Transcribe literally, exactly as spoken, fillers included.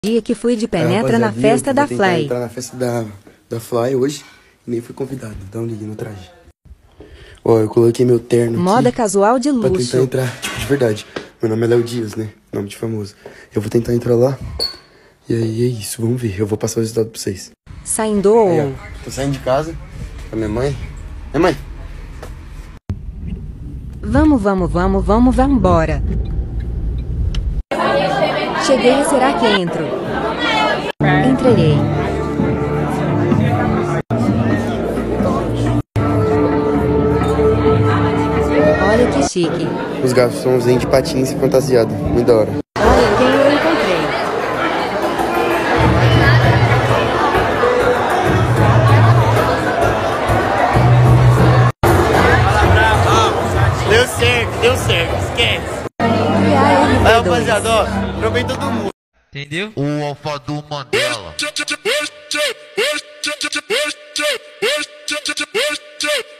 Dia que fui de penetra é, na festa da Fly. entrar na festa da, da Fly hoje e nem fui convidado. Dá um ligue no traje. Ó, eu coloquei meu terno Moda aqui casual de pra luxo. tentar entrar, tipo, de verdade. Meu nome é Léo Dias, né? Nome de famoso. Eu vou tentar entrar lá. E aí é isso, vamos ver. Eu vou passar o resultado pra vocês. Saindo. Aí, ó, tô saindo de casa com a minha mãe. É, mãe? Vamos, vamos, vamos, vamos, vamos embora. Cheguei, será que entro? Entrei. Olha que chique. Os garçons de patins e fantasiado. Muito da hora. Olha quem eu encontrei. Deu certo, deu certo, esquece. E aí, Vai, rapaziada, ó, trovei todo mundo. Entendeu? O alfa do Mandela.